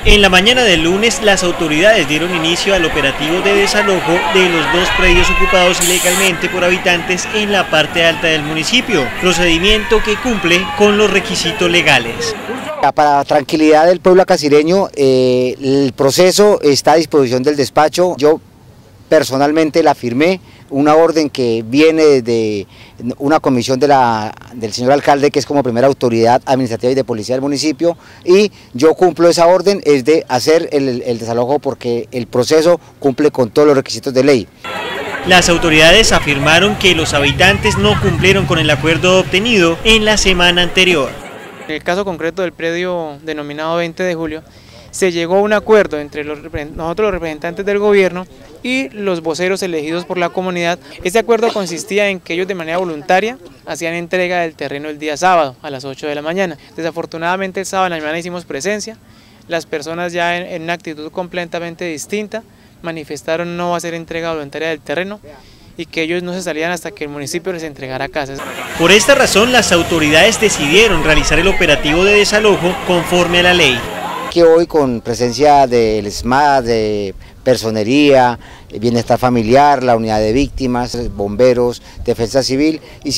En la mañana del lunes, las autoridades dieron inicio al operativo de desalojo de los dos predios ocupados ilegalmente por habitantes en la parte alta del municipio, procedimiento que cumple con los requisitos legales. Para tranquilidad del pueblo acasireño, el proceso está a disposición del despacho. Yo personalmente la firmé, una orden que viene de una comisión del señor alcalde, que es como primera autoridad administrativa y de policía del municipio, y yo cumplo esa orden, es de hacer el desalojo porque el proceso cumple con todos los requisitos de ley. Las autoridades afirmaron que los habitantes no cumplieron con el acuerdo obtenido en la semana anterior. En el caso concreto del predio denominado 20 de julio, se llegó a un acuerdo entre nosotros los representantes del gobierno y los voceros elegidos por la comunidad. Este acuerdo consistía en que ellos de manera voluntaria hacían entrega del terreno el día sábado a las 8 de la mañana. Desafortunadamente el sábado en la mañana hicimos presencia, las personas ya en una actitud completamente distinta manifestaron no hacer entrega voluntaria del terreno y que ellos no se salían hasta que el municipio les entregara casas. Por esta razón, las autoridades decidieron realizar el operativo de desalojo conforme a la ley. Que hoy, con presencia del SMAD, de personería, bienestar familiar, la unidad de víctimas, bomberos, defensa civil,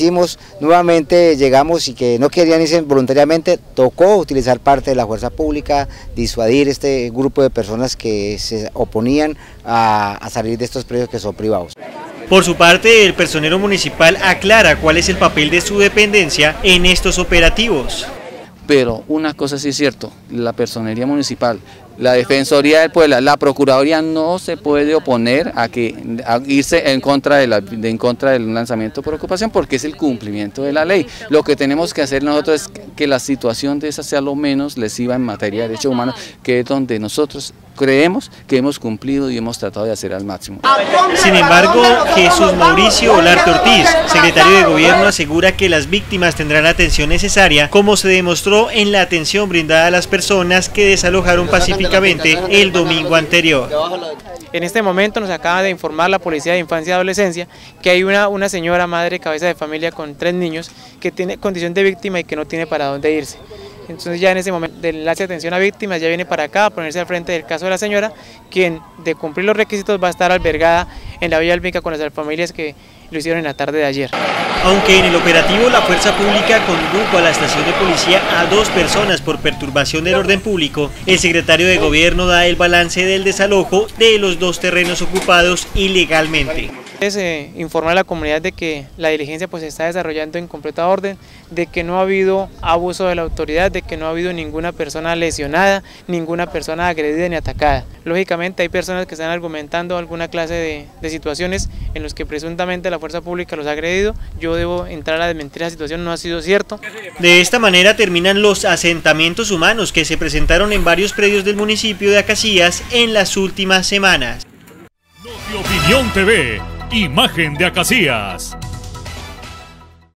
llegamos y que no querían irse voluntariamente, tocó utilizar parte de la fuerza pública, disuadir este grupo de personas que se oponían a salir de estos predios que son privados. Por su parte, el personero municipal aclara cuál es el papel de su dependencia en estos operativos. Pero una cosa sí es cierto, la personería municipal, la Defensoría del Pueblo, la Procuraduría no se puede oponer a irse en contra del lanzamiento por ocupación, porque es el cumplimiento de la ley. Lo que tenemos que hacer nosotros es que la situación de esa sea lo menos lesiva en materia de derechos humanos, que es donde nosotros creemos que hemos cumplido y hemos tratado de hacer al máximo. Sin embargo, Jesús Mauricio Olarte Ortiz, secretario de Gobierno, asegura que las víctimas tendrán la atención necesaria, como se demostró en la atención brindada a las personas que desalojaron pacíficamente el domingo anterior. En este momento nos acaba de informar la Policía de Infancia y Adolescencia que hay una señora madre cabeza de familia con 3 niños que tiene condición de víctima y que no tiene para dónde irse. Entonces ya en ese momento del enlace de atención a víctimas ya viene para acá a ponerse al frente del caso de la señora, quien de cumplir los requisitos va a estar albergada en la Villa Olímpica con las familias que lo hicieron en la tarde de ayer. Aunque en el operativo la fuerza pública condujo a la estación de policía a 2 personas por perturbación del orden público, el secretario de Gobierno da el balance del desalojo de los 2 terrenos ocupados ilegalmente. Informar a la comunidad de que la diligencia se está desarrollando en completa orden, de que no ha habido abuso de la autoridad, de que no ha habido ninguna persona lesionada, ninguna persona agredida ni atacada. Lógicamente hay personas que están argumentando alguna clase de situaciones en las que presuntamente la fuerza pública los ha agredido. Yo debo entrar a desmentir esa situación, no ha sido cierto. De esta manera terminan los asentamientos humanos que se presentaron en varios predios del municipio de Acacías en las últimas semanas. Opinión TV, imagen de Acacías.